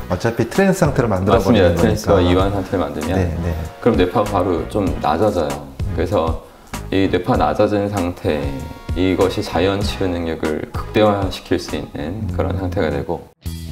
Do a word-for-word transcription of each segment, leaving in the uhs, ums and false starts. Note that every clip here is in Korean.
어차피 트랜스 상태로 만들어 버리는 거니까. 트랜스와 이완 상태를 만들면 네, 네. 그럼 뇌파가 바로 좀 낮아져요. 음. 그래서 이 뇌파 낮아진 상태, 이것이 자연 치유 능력을 극대화시킬 수 있는 음. 그런 상태가 되고.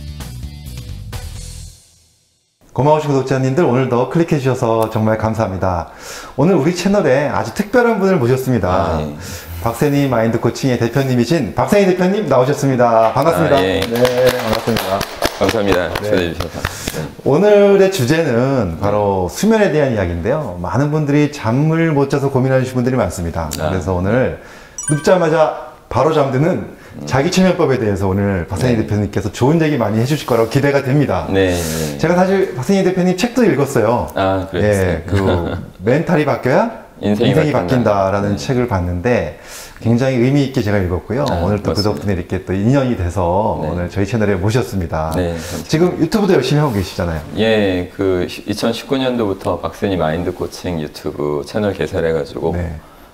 고마우신 구독자님들, 오늘도 클릭해 주셔서 정말 감사합니다. 오늘 우리 채널에 아주 특별한 분을 모셨습니다. 아, 예. 박세니 마인드 코칭의 대표님이신 박세니 대표님 나오셨습니다. 반갑습니다. 아, 예. 네, 반갑습니다. 감사합니다. 네. 초대해 주셔서. 네. 오늘의 주제는 바로 수면에 대한 이야기인데요. 많은 분들이 잠을 못 자서 고민하시는 분들이 많습니다. 아. 그래서 오늘 눕자마자 바로 잠드는 음. 자기 최면법에 대해서 오늘 박세니 네. 대표님께서 좋은 얘기 많이 해주실 거라고 기대가 됩니다. 네, 네. 제가 사실 박세니 대표님 책도 읽었어요. 아, 그랬어요. 예, 그 멘탈이 바뀌어야 인생이, 인생이 바뀐다라는 네. 책을 봤는데 굉장히 의미 있게 제가 읽었고요. 아, 오늘 또 그 덕분에 이렇게 또 인연이 돼서 네. 오늘 저희 채널에 모셨습니다. 네, 지금 유튜브도 열심히 하고 계시잖아요. 예, 그 이천십구 년도부터 박세니 마인드 코칭 유튜브 채널 개설해가지고 네.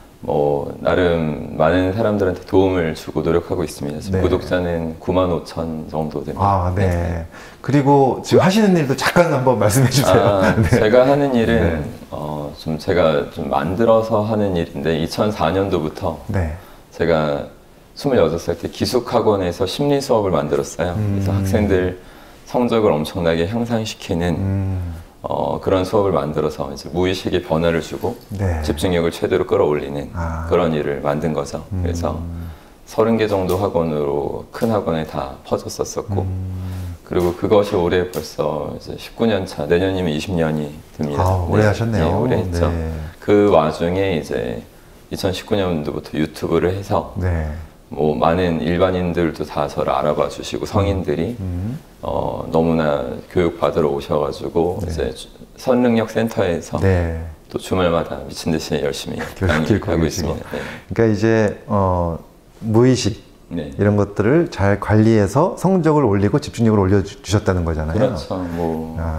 뭐 나름 많은 사람들한테 도움을 주고 노력하고 있습니다. 지금 네. 구독자는 구만 오천 정도 됩니다. 아, 네. 네. 그리고 지금 하시는 일도 잠깐 한번 말씀해 주세요. 아, 네. 제가 하는 일은 네. 어, 좀 제가 좀 만들어서 하는 일인데 이천사 년도부터 네. 제가 스물여덟 살 때 기숙학원에서 심리 수업을 만들었어요. 음. 그래서 학생들 성적을 엄청나게 향상시키는 음. 어, 그런 수업을 만들어서 이제 무의식의 변화를 주고 네. 집중력을 최대로 끌어올리는 아. 그런 일을 만든 거죠. 음. 그래서 서른 개 정도 학원으로 큰 학원에 다 퍼졌었었고 음. 그리고 그것이 올해 벌써 이제 십구 년 차, 내년이면 이십 년이 됩니다. 아, 오래 네. 하셨네요. 네, 오래 했죠. 네. 그 와중에 이제 이천십구 년도부터 유튜브를 해서 네. 뭐 많은 일반인들도 다 저를 알아봐 주시고 성인들이 음. 어, 너무나 교육 받으러 오셔가지고 네. 이제 선능력 센터에서 네. 또 주말마다 미친 듯이 열심히 강의하고 있습니다. 네. 그러니까 이제 어, 무의식 네. 이런 것들을 잘 관리해서 성적을 올리고 집중력을 올려주셨다는 거잖아요. 그렇죠. 뭐 아.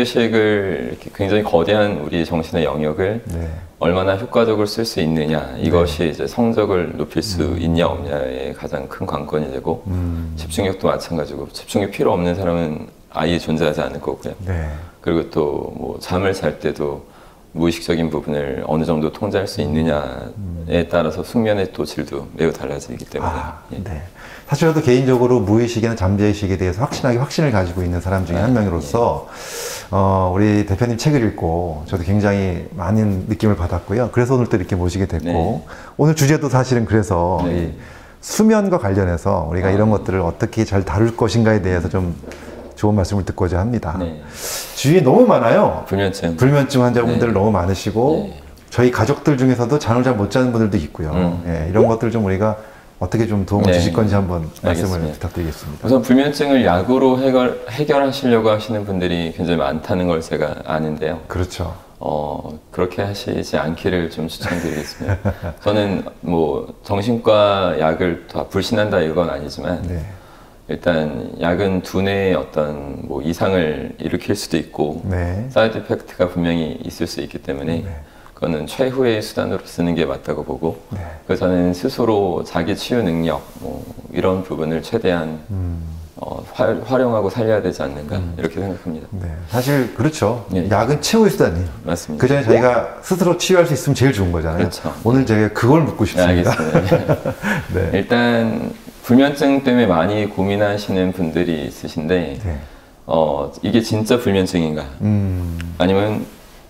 잠재의식을 이렇게 굉장히 거대한 우리 정신의 영역을 네. 얼마나 효과적으로 쓸 수 있느냐, 이것이 네. 이제 성적을 높일 수 음. 있냐 없냐의 가장 큰 관건이 되고 음. 집중력도 마찬가지고 집중력 필요 없는 사람은 아예 존재하지 않을 거고요. 네. 그리고 또 뭐 잠을 잘 때도 무의식적인 부분을 어느 정도 통제할 수 있느냐에 음. 따라서 숙면의 또 질도 매우 달라지기 때문에 아, 예. 네. 사실 저도 개인적으로 무의식이나 잠재의식에 대해서 확신하게 확신을 가지고 있는 사람 중에 아, 한 명으로서 예. 어, 우리 대표님 책을 읽고 저도 굉장히 많은 느낌을 받았고요. 그래서 오늘 또 이렇게 모시게 됐고 네. 오늘 주제도 사실은 그래서 네. 이 수면과 관련해서 우리가 아, 이런 것들을 어떻게 잘 다룰 것인가에 대해서 좀 좋은 말씀을 듣고자 합니다. 네. 주위에 너무 많아요. 불면증. 불면증 환자분들 네. 너무 많으시고 네. 저희 가족들 중에서도 잠을 잘 못 자는 분들도 있고요. 음. 네, 이런 것들 좀 우리가 어떻게 좀 도움을 네. 주실 건지 한번 말씀을 알겠습니다. 부탁드리겠습니다. 우선 불면증을 약으로 해결, 해결하시려고 하시는 분들이 굉장히 많다는 걸 제가 아는데요. 그렇죠. 어, 그렇게 하시지 않기를 좀 추천드리겠습니다. 저는 뭐 정신과 약을 다 불신한다 이건 아니지만 네. 일단 약은 두뇌의 어떤 뭐 이상을 일으킬 수도 있고 네. 사이드 이펙트가 분명히 있을 수 있기 때문에 네. 그거는 최후의 수단으로 쓰는 게 맞다고 보고 네. 그래서 저는 스스로 자기 치유 능력 뭐 이런 부분을 최대한 음. 어, 활, 활용하고 살려야 되지 않는가 음. 이렇게 생각합니다. 네. 사실 그렇죠. 네. 약은 최후의 수단이에요. 맞습니다. 그 전에 자기가 스스로 치유할 수 있으면 제일 좋은 거잖아요. 그렇죠. 오늘 제가 그걸 묻고 싶습니다. 네, 알겠습니다. 네. 일단 불면증 때문에 많이 고민하시는 분들이 있으신데 네. 어, 이게 진짜 불면증인가 음. 아니면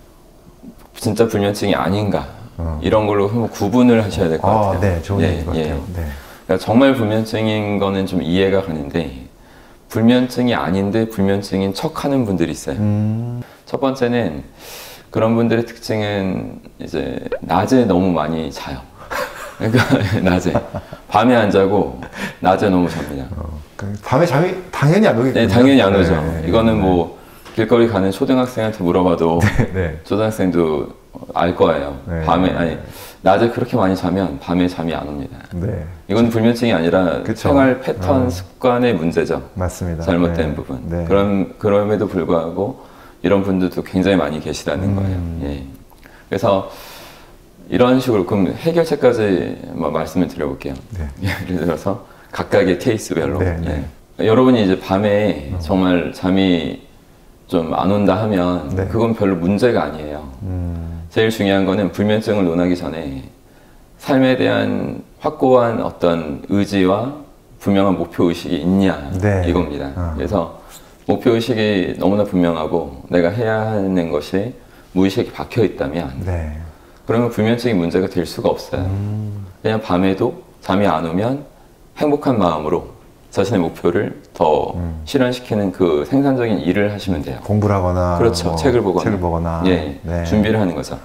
진짜 불면증이 아닌가 어. 이런 걸로 한번 구분을 하셔야 될 것 아, 같아요. 네, 좋은 얘기인 것 예, 같아요. 네. 그러니까 정말 불면증인 거는 좀 이해가 가는데 불면증이 아닌데 불면증인 척하는 분들이 있어요. 음. 첫 번째는 그런 분들의 특징은 이제 낮에 너무 많이 자요. 그러니까 낮에 밤에 안 자고 낮에 너무 잡니다. 어, 밤에 잠이 당연히 안 오겠군요. 네, 당연히 안 오죠. 네, 이거는 네. 뭐 길거리 가는 초등학생한테 물어봐도 네, 네. 초등학생도 알 거예요. 네, 밤에 아니 낮에 그렇게 많이 자면 밤에 잠이 안 옵니다. 네. 이건 불면증이 아니라 그쵸? 생활 패턴 어. 습관의 문제죠. 맞습니다. 잘못된 네. 부분. 네. 그럼 그럼에도 불구하고 이런 분들도 굉장히 많이 계시다는 음. 거예요. 예. 그래서 이런 식으로 그럼 해결책까지 뭐 말씀을 드려볼게요. 네. 예를 들어서 각각의 케이스별로. 네, 네. 예. 여러분이 이제 밤에 음. 정말 잠이 좀 안 온다 하면 네. 그건 별로 문제가 아니에요. 음. 제일 중요한 거는 불면증을 논하기 전에 삶에 대한 확고한 어떤 의지와 분명한 목표의식이 있냐 네. 이겁니다. 어. 그래서 목표의식이 너무나 분명하고 내가 해야 하는 것이 무의식이 박혀 있다면 네. 그러면 불면증이 문제가 될 수가 없어요. 음. 그냥 밤에도 잠이 안 오면 행복한 마음으로 자신의 목표를 더 음. 실현시키는 그 생산적인 일을 하시면 돼요. 공부를 하거나 그렇죠. 뭐 책을 보거나, 책을 보거나. 예, 네. 준비를 하는 거죠.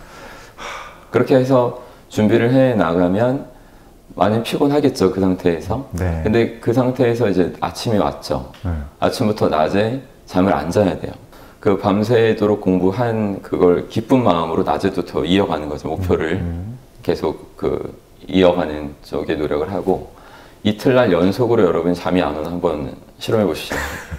그렇게 해서 준비를 해 나가면 많이 피곤하겠죠, 그 상태에서. 네. 근데 그 상태에서 이제 아침이 왔죠. 네. 아침부터 낮에 잠을 안 자야 돼요. 그 밤새도록 공부한 그걸 기쁜 마음으로 낮에도 더 이어가는 거죠. 목표를 음. 계속 그 이어가는 쪽에 노력을 하고 이틀날 연속으로 여러분 잠이 안 오는 한번 실험해 보시죠.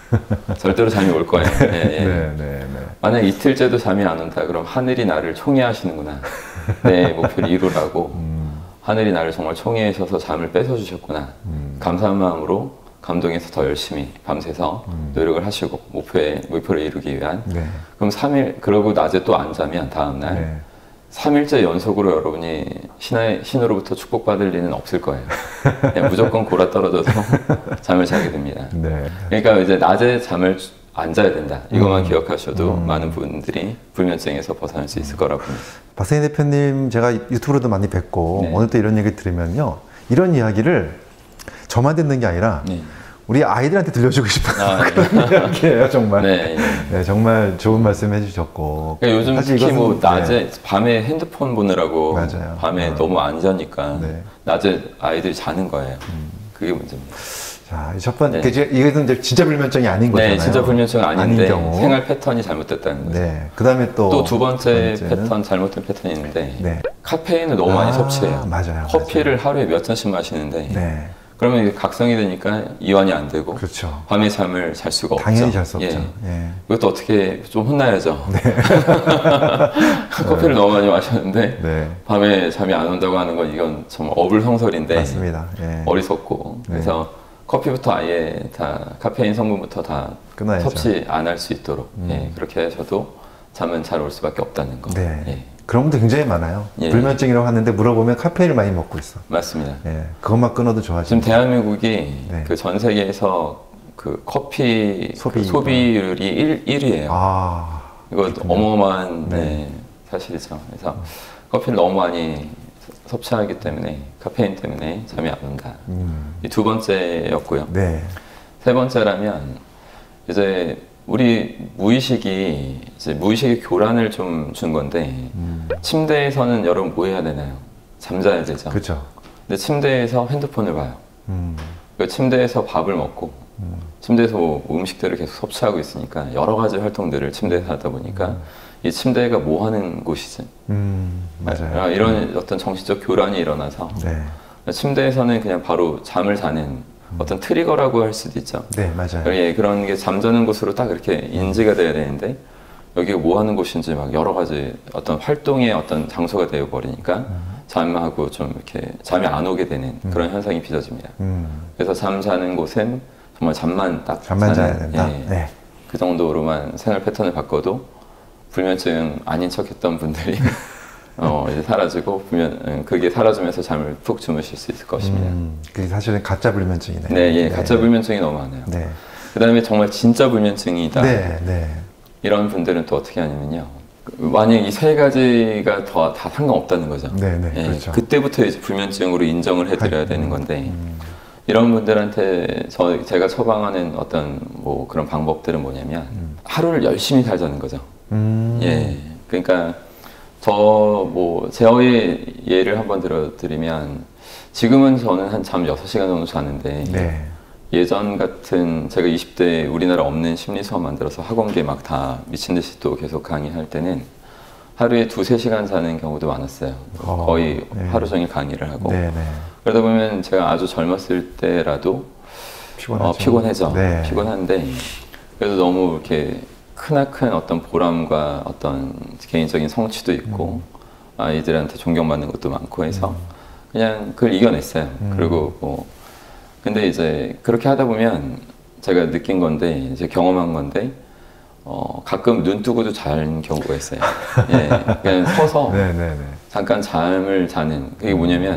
절대로 잠이 올 거예요. 예, 예. 네, 네, 네. 만약 이틀째도 잠이 안 온다 그럼 하늘이 나를 총애하시는구나. 내 목표를 이루라고. 음. 하늘이 나를 정말 총애하셔서 잠을 뺏어주셨구나. 음. 감사한 마음으로 감동해서 더 열심히 밤새서 음. 노력을 하시고 목표에, 목표를 이루기 위한. 네. 그럼 삼 일, 그러고 낮에 또 안 자면 다음날 네. 삼 일째 연속으로 여러분이 신의, 신으로부터 축복받을 일은 없을 거예요. 그냥 무조건 골아 떨어져서 잠을 자게 됩니다. 네. 그러니까 이제 낮에 잠을 안 자야 된다. 이것만 음. 기억하셔도 음. 많은 분들이 불면증에서 벗어날 수 있을 거라고 봅니다. 박세인 대표님 제가 유튜브로도 많이 뵙고 네. 오늘 또 이런 얘기 들으면요. 이런 이야기를 저만 듣는 게 아니라 네. 우리 아이들한테 들려주고 싶은 아, 그런 네. 이야기예요. 정말. 네, 네. 네, 정말 좋은 말씀 해주셨고. 그러니까 요즘 사실 특히 뭐 낮에 네. 밤에 핸드폰 보느라고 맞아요. 밤에 어. 너무 안 자니까 네. 낮에 아이들이 자는 거예요. 음. 그게 문제입니다. 자, 첫 번째, 네. 이것은 이제 진짜 불면증이 아닌 거잖아요. 네, 진짜 불면증은 아닌데 아닌 생활 패턴이 잘못됐다는 거죠. 네, 그 다음에 또 또 두 번째 패턴, 잘못된 패턴이 있는데 네. 카페인을 너무 많이 아, 섭취해요. 맞아요. 커피를 맞아요. 하루에 몇 잔씩 마시는데 네. 그러면 이게 각성이 되니까 이완이 안 되고 그렇죠. 밤에 잠을 잘 수가 없죠. 당연히 잘 수 없죠. 예. 예. 이것도 어떻게 좀 혼나야죠. 네. 커피를 너무 많이 마셨는데 네. 밤에 잠이 안 온다고 하는 건 이건 정말 어불성설인데 맞습니다. 예. 어리석고 네. 그래서 커피부터 아예 다 카페인 성분부터 다 끊어야죠. 섭취 안 할 수 있도록 음. 예, 그렇게 하셔도 잠은 잘 올 수밖에 없다는 거. 네. 예. 그런 분들 굉장히 많아요. 예. 불면증이라고 하는데 물어보면 카페인을 많이 먹고 있어. 맞습니다. 예. 그것만 끊어도 좋아지죠. 지금 대한민국이 네. 그 전 세계에서 그 커피 소비, 그 소비율이 일, 일 위예요. 아, 이거 그렇군요. 어마어마한 네. 네, 사실이죠. 그래서 음. 커피를 너무 많이 섭취하기 때문에 카페인 때문에 잠이 안 온다. 음. 이 두 번째였고요. 네. 세 번째라면 이제 우리 무의식이 이제 무의식의 교란을 좀 준 건데 음. 침대에서는 여러분 뭐 해야 되나요? 잠자야 되죠. 그렇죠. 근데 침대에서 핸드폰을 봐요. 음. 그 침대에서 밥을 먹고 음. 침대에서 뭐 음식들을 계속 섭취하고 있으니까 여러 가지 활동들을 침대에서 하다 보니까 음. 이 침대가 뭐 하는 곳이지? 음, 맞아요. 이런 음. 어떤 정신적 교란이 일어나서 네. 침대에서는 그냥 바로 잠을 자는 음. 어떤 트리거라고 할 수도 있죠. 네, 맞아요. 예, 그런 게 잠자는 곳으로 딱 이렇게 인지가 돼야 되는데 여기가 뭐 하는 곳인지 막 여러 가지 어떤 활동의 어떤 장소가 되어 버리니까 음. 잠하고 좀 이렇게 잠이 안 오게 되는 음. 그런 현상이 빚어집니다. 음. 그래서 잠 자는 곳은 정말 잠만 딱 잠만 자야 된다. 예, 네. 그 정도로만 생활 패턴을 바꿔도 불면증 아닌 척했던 분들이 어, 이제 사라지고 불면 그게 사라지면서 잠을 푹 주무실 수 있을 것입니다. 음, 그게 사실은 가짜 불면증이네요. 네, 예, 네. 가짜 불면증이 너무 많아요. 네. 그다음에 정말 진짜 불면증이다. 네, 네. 이런 분들은 또 어떻게 하냐면요. 만약 이 세 가지가 더 다 상관없다는 거죠. 네, 네, 예, 그렇죠. 그때부터 이제 불면증으로 인정을 해드려야 되는 건데 음. 이런 분들한테 저 제가 처방하는 어떤 뭐 그런 방법들은 뭐냐면 음. 하루를 열심히 살자는 거죠. 음. 예, 그러니까 저 뭐 제어의 예를 한번 들어드리면 지금은 저는 한 잠 여섯 시간 정도 자는데 네. 예전 같은 제가 이십 대 우리나라 없는 심리 수업 만들어서 학원계 막 다 미친 듯이 또 계속 강의할 때는 하루에 두세 시간 자는 경우도 많았어요. 어, 거의 네. 하루 종일 강의를 하고 네, 네. 그러다 보면 제가 아주 젊었을 때라도 피곤하죠. 어, 피곤해져. 네. 피곤한데 그래도 너무 이렇게 크나큰 어떤 보람과 어떤 개인적인 성취도 있고 음. 아이들한테 존경받는 것도 많고 해서 음. 그냥 그걸 이겨냈어요. 음. 그리고 뭐 근데 이제 그렇게 하다 보면 제가 느낀 건데 이제 경험한 건데 어, 가끔 눈 뜨고도 자는 경우가 있어요. 예, 그냥 서서 네네네. 잠깐 잠을 자는 그게 뭐냐면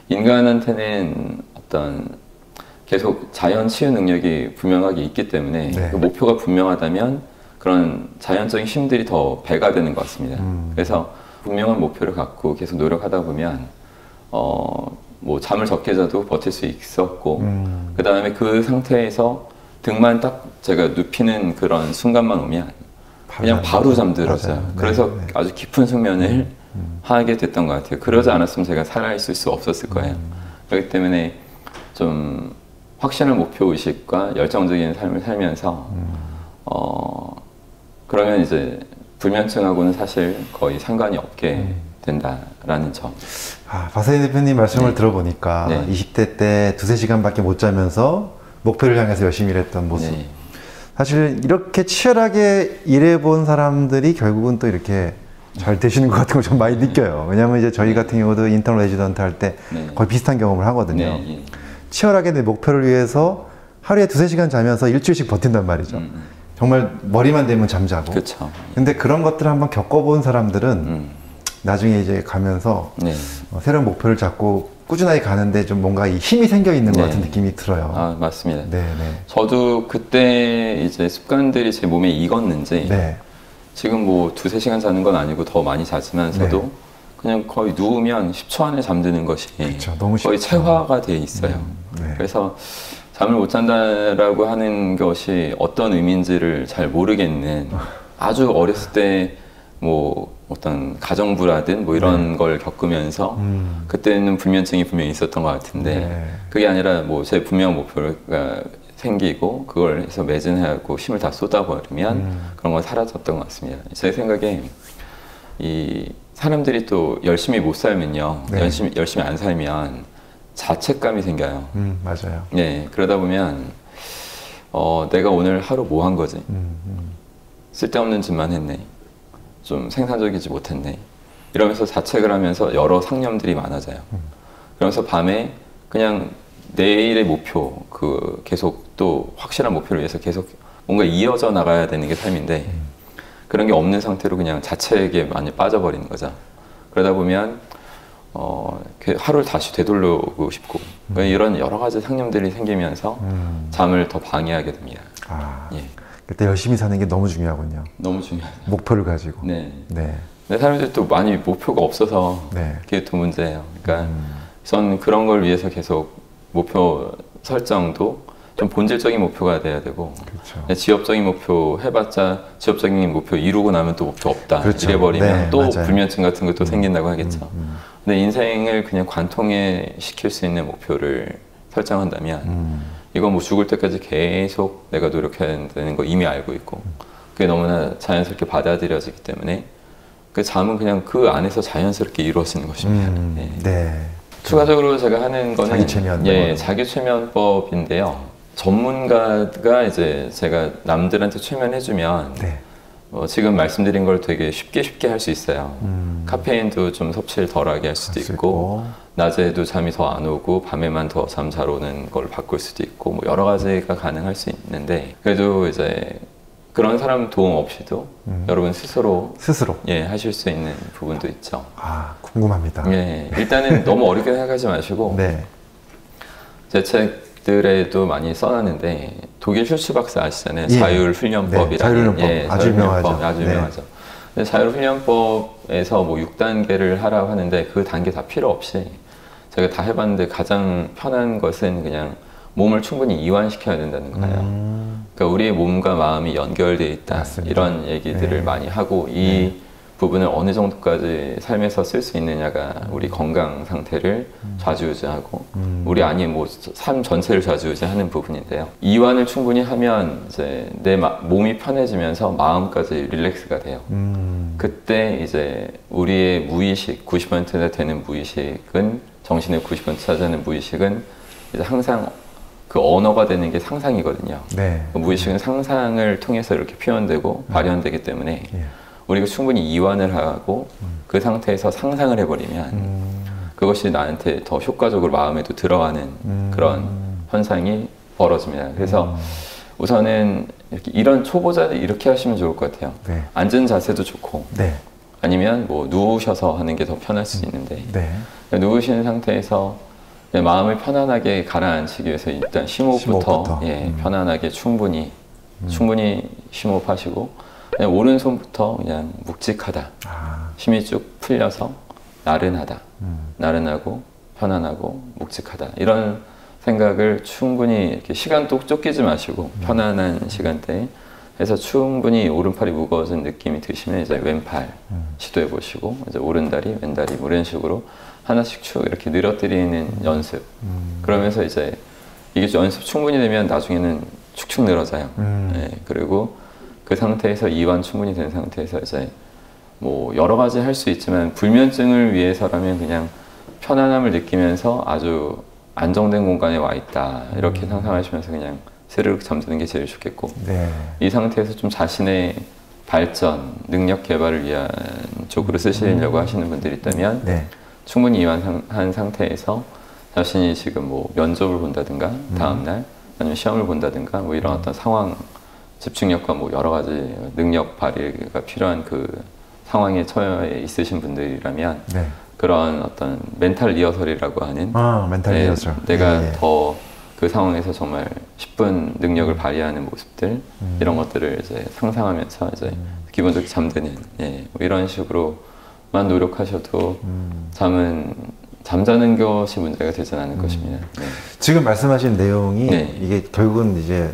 인간한테는 어떤 계속 자연 치유 능력이 분명하게 있기 때문에 네. 그 목표가 분명하다면 그런 자연적인 힘들이 더 배가 되는 것 같습니다. 음. 그래서 분명한 목표를 갖고 계속 노력하다 보면 어, 뭐 잠을 적게 자도 버틸 수 있었고 음. 그 다음에 그 상태에서 등만 딱 제가 눕히는 그런 순간만 오면 그냥 바로 잠들었어요. 네, 그래서 네. 아주 깊은 숙면을 음. 음. 하게 됐던 것 같아요. 그러지 않았으면 제가 살아있을 수 없었을 거예요. 음. 그렇기 때문에 좀 확신을 목표 의식과 열정적인 삶을 살면서 음. 어, 그러면 이제 불면증하고는 사실 거의 상관이 없게 음. 된다라는 점. 아, 박사님 대표님 말씀을 네. 들어보니까 네. 이십 대 때 두세 시간밖에 못 자면서 목표를 향해서 열심히 일했던 모습. 네. 사실 이렇게 치열하게 일해본 사람들이 결국은 또 이렇게 잘 되시는 것 같은 걸 좀 많이 느껴요. 왜냐하면 이제 저희 같은 경우도 인턴 레지던트 할 때 네. 거의 비슷한 경험을 하거든요. 네. 치열하게 내 목표를 위해서 하루에 두세 시간 자면서 일주일씩 버틴단 말이죠. 음. 정말 머리만 대면 잠자고. 그쵸. 근데 그런 것들을 한번 겪어본 사람들은 음. 나중에 이제 가면서 네. 어, 새로운 목표를 잡고 꾸준하게 가는데 좀 뭔가 이 힘이 생겨 있는 것 네. 같은 느낌이 들어요. 아, 맞습니다. 네, 네. 저도 그때 이제 습관들이 제 몸에 익었는지 네. 지금 뭐 두세 시간 자는 건 아니고 더 많이 자지만서도 네. 그냥 거의 누우면 십 초 안에 잠드는 것이 그렇죠. 너무 거의 체화가 돼 있어요. 음, 네. 그래서 잠을 못 잔다라고 하는 것이 어떤 의미인지를 잘 모르겠는 아주 어렸을 때 뭐 어떤 가정부라든 뭐 이런 네. 걸 겪으면서 음. 그때는 불면증이 분명히 있었던 것 같은데 네. 그게 아니라 뭐 제 분명한 목표가 생기고 그걸 해서 매진하고 힘을 다 쏟아버리면 음. 그런 건 사라졌던 것 같습니다. 제 생각에 이 사람들이 또 열심히 못 살면요, 네. 열심히 열심히 안 살면 자책감이 생겨요. 음, 맞아요. 네, 그러다 보면 어, 내가 오늘 하루 뭐 한 거지? 음, 음. 쓸데없는 짓만 했네. 좀 생산적이지 못했네. 이러면서 자책을 하면서 여러 상념들이 많아져요. 음. 그러면서 밤에 그냥 내일의 목표, 그 계속 또 확실한 목표를 위해서 계속 뭔가 이어져 나가야 되는 게 삶인데 음. 그런 게 없는 상태로 그냥 자책에 많이 빠져버리는 거죠. 그러다 보면 어, 하루를 다시 되돌리고 싶고 음. 이런 여러 가지 상념들이 생기면서 음. 잠을 더 방해하게 됩니다. 아, 예. 그때 열심히 사는 게 너무 중요하군요. 너무 중요하죠. 목표를 가지고. 네. 네. 근데 사람들이 또 많이 목표가 없어서 네. 그게 또 문제예요. 그러니까 음. 전 그런 걸 위해서 계속 목표 설정도 좀 본질적인 목표가 돼야 되고 그렇죠. 지엽적인 목표 해봤자 지엽적인 목표 이루고 나면 또 목표 없다 그렇죠. 이래버리면 네, 또 맞아요. 불면증 같은 것도 음. 생긴다고 하겠죠. 음, 음. 근데 인생을 그냥 관통해 시킬 수 있는 목표를 설정한다면 음. 이건 뭐 죽을 때까지 계속 내가 노력해야 되는 거 이미 알고 있고 그게 너무나 자연스럽게 받아들여지기 때문에 그 잠은 그냥 그 안에서 자연스럽게 이루어지는 것입니다. 음, 네. 네. 추가적으로 제가 하는 거는 자기 최면 예, 자기 최면법인데요. 전문가가 이제 제가 남들한테 최면해주면 네. 어, 지금 말씀드린 걸 되게 쉽게 쉽게 할 수 있어요. 음. 카페인도 좀 섭취를 덜하게 할 수도 있고, 있고 낮에도 잠이 더 안 오고 밤에만 더 잠 잘 오는 걸 바꿀 수도 있고 뭐 여러 가지가 가능할 수 있는데 그래도 이제 그런 사람 도움 없이도 음. 여러분 스스로 스스로 예 하실 수 있는 부분도 있죠. 아 궁금합니다. 예 일단은 너무 어렵게 생각하지 마시고 네. 제 책들에도 많이 써놨는데 독일 슈츠 박사 아시잖아요. 예. 자율훈련법이라는 네, 자율훈련법 예, 아주 유명하죠. 아주 유명하죠. 네. 자율훈련법에서 뭐 육 단계를 하라고 하는데 그 단계 다 필요 없이 제가 다 해봤는데 가장 편한 것은 그냥 몸을 충분히 이완시켜야 된다는 거예요. 음. 그러니까 우리의 몸과 마음이 연결되어 있다. 맞습니다. 이런 얘기들을 네. 많이 하고 이 네. 부분을 어느 정도까지 삶에서 쓸 수 있느냐가 우리 건강 상태를 음. 좌지우지하고 음. 우리 아니 뭐 삶 전체를 좌지우지하는 부분인데요. 이완을 충분히 하면 이제 내 마, 몸이 편해지면서 마음까지 릴렉스가 돼요. 음. 그때 이제 우리의 무의식 구십 퍼센트 되는 무의식은 정신의 구십 퍼센트 차지하는 무의식은 이제 항상 그 언어가 되는 게 상상이거든요. 네. 그 무의식은 상상을 통해서 이렇게 표현되고 음. 발현되기 때문에 예. 우리가 충분히 이완을 하고 음. 그 상태에서 상상을 해버리면 음. 그것이 나한테 더 효과적으로 마음에도 들어가는 음. 그런 현상이 벌어집니다. 그래서 음. 우선은 이렇게 이런 초보자들 이렇게 하시면 좋을 것 같아요. 네. 앉은 자세도 좋고, 네. 아니면 뭐 누우셔서 하는 게 더 편할 수 있는데, 네. 누우시는 상태에서 마음을 편안하게 가라앉히기 위해서 일단 심호흡부터, 심호흡부터. 예, 음. 편안하게 충분히 음. 충분히 심호흡하시고, 그냥 오른손부터 그냥 묵직하다, 아. 힘이 쭉 풀려서 나른하다, 음. 나른하고 편안하고 묵직하다, 이런 생각을 충분히 이렇게 시간도 쫓기지 마시고 음. 편안한 시간대에 해서 충분히 오른팔이 무거워진 느낌이 드시면 이제 왼팔 음. 시도해 보시고, 이제 오른다리, 왼다리 뭐 이런 식으로 하나씩 쭉 이렇게 늘어뜨리는 음. 연습. 음. 그러면서 이제 이게 좀 연습 충분히 되면 나중에는 축축 늘어져요. 음. 네, 그리고 그 상태에서 이완 충분히 된 상태에서 이제 뭐 여러 가지 할 수 있지만 불면증을 위해서라면 그냥 편안함을 느끼면서 아주 안정된 공간에 와 있다, 이렇게 음. 상상하시면서 그냥 스르륵 잠드는 게 제일 좋겠고, 네. 이 상태에서 좀 자신의 발전, 능력 개발을 위한 쪽으로 쓰시려고 음. 하시는 분들이 있다면 네. 충분히 이완한 상태에서 자신이 지금 뭐 면접을 본다든가 음. 다음날 아니면 시험을 본다든가 뭐 이런 음. 어떤 상황, 집중력과 뭐 여러 가지 능력 발휘가 필요한 그 상황에 처해 있으신 분들이라면 네. 그런 어떤 멘탈 리허설이라고 하는 아, 멘탈 네, 리허설. 내가 예, 예. 더 그 상황에서 정말 십 분 능력을 발휘하는 모습들 음. 이런 것들을 이제 상상하면서 이제 음. 기본적으로 잠드는 예, 뭐 이런 식으로만 노력하셔도 음. 잠은 잠자는 것이 문제가 되진 않을 음. 것입니다. 네. 지금 말씀하신 내용이 네. 이게 결국은 이제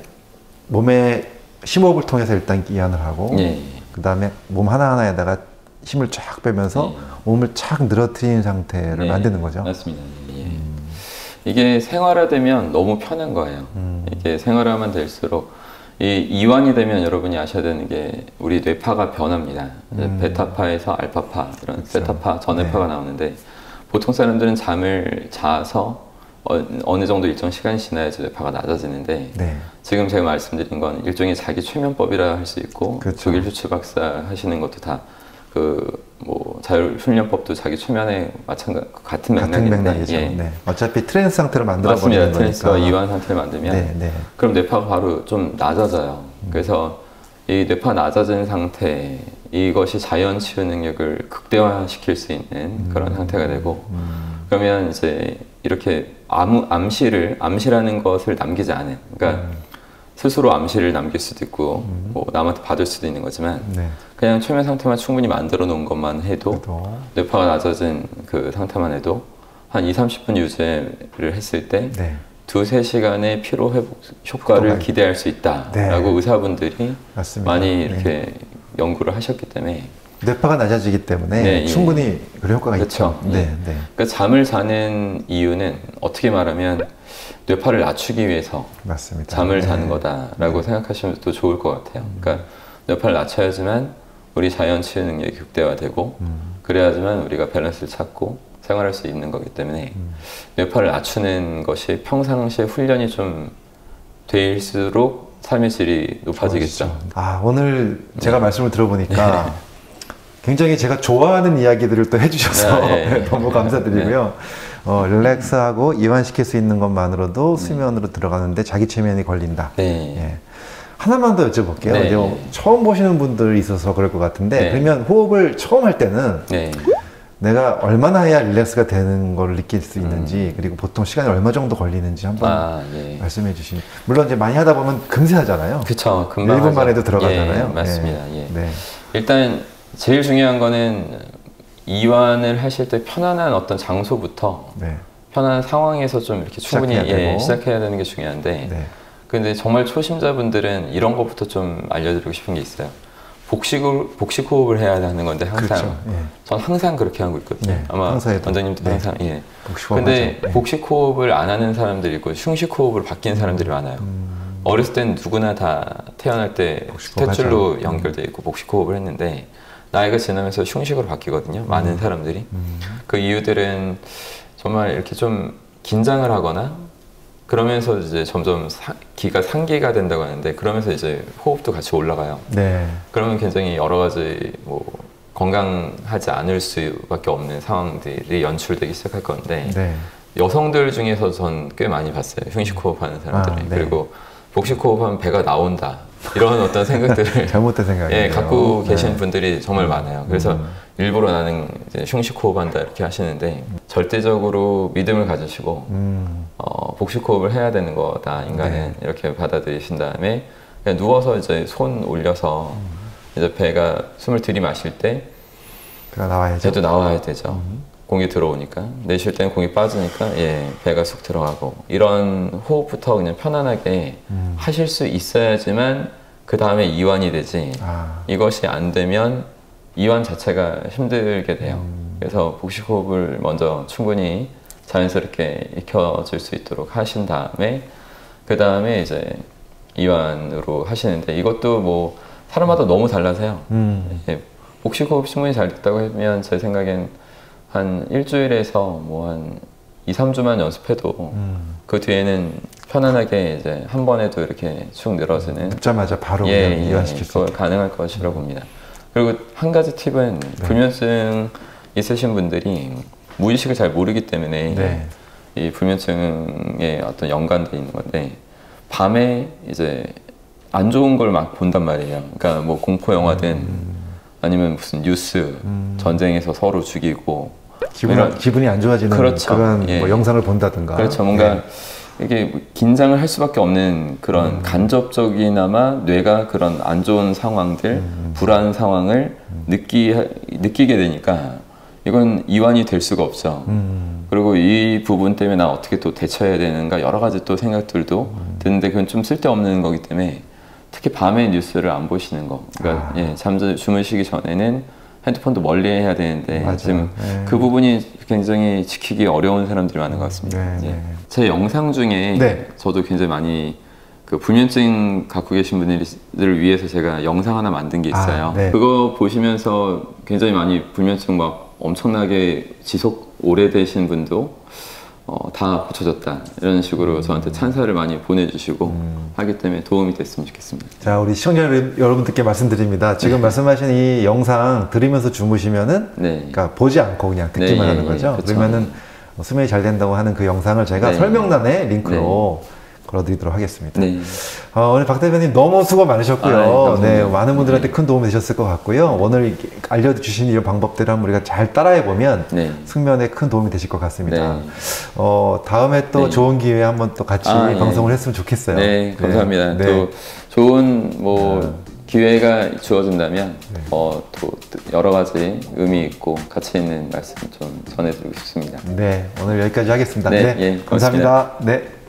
몸의 심호흡을 통해서 일단 이완을 하고 네. 그 다음에 몸 하나하나에다가 힘을 쫙 빼면서 네. 몸을 착 늘어뜨리는 상태를 네. 만드는 거죠. 맞습니다. 예. 음. 이게 생활화되면 너무 편한 거예요. 음. 이게 생활화만 될수록 이 이완이 되면 여러분이 아셔야 되는 게 우리 뇌파가 변합니다. 음. 베타파에서 알파파, 이런 그렇죠. 세타파, 전해파가 네. 나오는데 보통 사람들은 잠을 자서 어, 어느 정도 일정 시간이 지나야지 뇌파가 낮아지는데 네. 지금 제가 말씀드린 건 일종의 자기 최면법이라 할 수 있고 그렇죠. 독일 슈츠 박사 하시는 것도 다 그 뭐 자율훈련법도 자기 최면에 마찬가지 같은 맥락인데 맥락이죠. 예. 네. 어차피 트랜스 상태를 만들어 버리는 거니까. 트랜스와 이완 상태를 만들면 네, 네. 그럼 뇌파가 바로 좀 낮아져요. 음. 그래서 이 뇌파 낮아진 상태, 이것이 자연 치유 능력을 극대화시킬 수 있는 음. 그런 상태가 되고 음. 그러면 이제 이렇게 암, 암시를 암시라는 것을 남기지 않은, 그러니까 음. 스스로 암시를 남길 수도 있고 음. 뭐 남한테 받을 수도 있는 거지만 네. 그냥 최면 상태만 충분히 만들어 놓은 것만 해도 그래도. 뇌파가 낮아진 그 상태만 해도 한 이삼십 분 유지를 했을 때 네. 두세 시간의 피로 회복 효과를 효과가... 기대할 수 있다라고 네. 의사분들이 맞습니다. 많이 이렇게 네. 연구를 하셨기 때문에 뇌파가 낮아지기 때문에 네, 충분히 예. 그런 효과가 그렇죠. 있죠. 네, 네. 그러니까 잠을 자는 이유는 어떻게 말하면 뇌파를 낮추기 위해서 맞습니다. 잠을 네. 자는 거다라고 네. 생각하시면 또 좋을 것 같아요. 음. 그러니까 뇌파를 낮춰야지만 우리 자연 치유 능력이 극대화되고 음. 그래야지만 우리가 밸런스를 찾고 생활할 수 있는 거기 때문에 음. 뇌파를 낮추는 것이 평상시에 훈련이 좀 될수록 삶의 질이 높아지겠죠. 좋아지죠. 아, 오늘 제가 네. 말씀을 들어보니까 굉장히 제가 좋아하는 이야기들을 또 해주셔서 네, 네. 너무 감사드리고요. 네. 어, 릴렉스하고 이완시킬 수 있는 것만으로도 네. 수면으로 들어가는데 자기 최면이 걸린다. 네. 예. 하나만 더 여쭤볼게요. 네. 이제 처음 보시는 분들이 있어서 그럴 것 같은데 네. 그러면 호흡을 처음 할 때는 네. 내가 얼마나 해야 릴렉스가 되는 걸 느낄 수 있는지 음. 그리고 보통 시간이 얼마 정도 걸리는지 한번 아, 예. 말씀해 주시면. 물론 이제 많이 하다 보면 금세 하잖아요. 그쵸. 금방 일 분 만에도 들어가잖아요. 예, 맞습니다. 예. 네. 일단 제일 중요한 거는 이완을 하실 때 편안한 어떤 장소부터 네. 편안한 상황에서 좀 이렇게 충분히 시작해야, 예, 시작해야 되는 게 중요한데 네. 근데 정말 초심자분들은 이런 것부터 좀 알려드리고 싶은 게 있어요. 복식을, 복식 호흡을 해야 하는 건데 항상 그렇죠. 예. 전 항상 그렇게 하고 있거든요. 예. 아마 원장님도 네. 항상 예. 복식 호흡 근데 예. 복식 호흡을 안 하는 사람들이 있고 흉식 호흡을 바뀌는 사람들이 많아요. 음. 어렸을 땐 누구나 다 태어날 때 탯줄로 연결돼 있고 복식 호흡을 했는데 나이가 지나면서 흉식으로 바뀌거든요. 음. 많은 사람들이. 음. 그 이유들은 정말 이렇게 좀 긴장을 하거나 그러면서 이제 점점 사, 기가 상기가 된다고 하는데 그러면서 이제 호흡도 같이 올라가요. 네. 그러면 굉장히 여러 가지 뭐 건강하지 않을 수밖에 없는 상황들이 연출되기 시작할 건데 네. 여성들 중에서 전 꽤 많이 봤어요. 흉식 호흡하는 사람들이. 아, 네. 그리고 복식호흡하면 배가 나온다. 이런 어떤 생각들을 잘못된 생각이에요. 예, 갖고 계신 네. 분들이 정말 많아요. 그래서 음. 일부러 나는 이제 흉식호흡한다 이렇게 하시는데 절대적으로 믿음을 가지시고 음. 어, 복식호흡을 해야 되는 거다. 인간은 네. 이렇게 받아들이신 다음에 그냥 누워서 이제 손 올려서 음. 이제 배가 숨을 들이마실 때 배가 나와야죠. 배도 나와야 되죠. 음. 공이 들어오니까 내쉴 때는 공이 빠지니까 예 배가 쑥 들어가고 이런 호흡부터 그냥 편안하게 음. 하실 수 있어야지만 그 다음에 이완이 되지 아. 이것이 안 되면 이완 자체가 힘들게 돼요. 음. 그래서 복식호흡을 먼저 충분히 자연스럽게 익혀줄 수 있도록 하신 다음에 그 다음에 이제 이완으로 하시는데 이것도 뭐 사람마다 너무 달라서요. 음. 예, 복식호흡 충분히 잘 됐다고 하면 제 생각엔 한 일주일에서 뭐 한 이, 삼 주만 연습해도 음. 그 뒤에는 편안하게 이제 한 번에도 이렇게 축 늘어지는 듣자마자 바로 예, 그냥 이완시킬 수 있게 가능할 것이라고 봅니다. 그리고 한 가지 팁은 네. 불면증 있으신 분들이 무의식을 잘 모르기 때문에 네. 이 불면증에 어떤 연관돼 있는 건데 밤에 이제 안 좋은 걸 막 본단 말이에요. 그러니까 뭐 공포 영화든 음. 아니면 무슨 뉴스, 음. 전쟁에서 서로 죽이고 기분, 이런, 기분이 안 좋아지는 그렇죠. 그런 예. 뭐 영상을 본다든가 그렇죠. 뭔가 예. 이게 긴장을 할 수밖에 없는 그런 음. 간접적이나마 뇌가 그런 안 좋은 상황들, 음. 불안 상황을 음. 느끼, 느끼게 되니까 이건 이완이 될 수가 없죠. 음. 그리고 이 부분 때문에 나 어떻게 또 대처해야 되는가 여러 가지 또 생각들도 음. 드는데 그건 좀 쓸데없는 거기 때문에 특히 밤에 뉴스를 안 보시는 거. 그러니까 아. 예, 잠들 주무시기 전에는 핸드폰도 멀리 해야 되는데 맞아요. 지금 네. 그 부분이 굉장히 지키기 어려운 사람들이 많은 것 같습니다. 네, 예. 네. 제 영상 중에 네. 저도 굉장히 많이 그 불면증 갖고 계신 분들을 위해서 제가 영상 하나 만든 게 있어요. 아, 네. 그거 보시면서 굉장히 많이 불면증 막 엄청나게 지속 오래되신 분도 어, 다 고쳐졌다 이런 식으로 저한테 찬사를 많이 보내주시고 음. 하기 때문에 도움이 됐으면 좋겠습니다. 자, 우리 시청자 여러분들께 말씀드립니다. 지금 네. 말씀하신 이 영상 들으면서 주무시면은 네. 그러니까 보지 않고 그냥 듣기만 네, 하는 거죠. 네, 그러면은 수면이 잘 된다고 하는 그 영상을 제가 네. 설명란에 링크로 네. 걸어드리도록 하겠습니다. 네. 어, 오늘 박 대표님 너무 수고 많으셨고요. 아, 네, 많은 분들한테 네. 큰 도움이 되셨을 것 같고요. 오늘 알려주신 이런 방법들을 한번 우리가 잘 따라해보면 네. 숙면에 큰 도움이 되실 것 같습니다. 네. 어, 다음에 또 네. 좋은 기회에 한번 또 같이 아, 방송을 네. 했으면 좋겠어요. 네, 감사합니다. 네. 또 좋은 뭐 네. 기회가 주어진다면 네. 어, 또 여러 가지 의미 있고 가치 있는 말씀 좀 전해드리고 싶습니다. 네, 오늘 여기까지 하겠습니다. 네, 네, 예, 감사합니다. 네.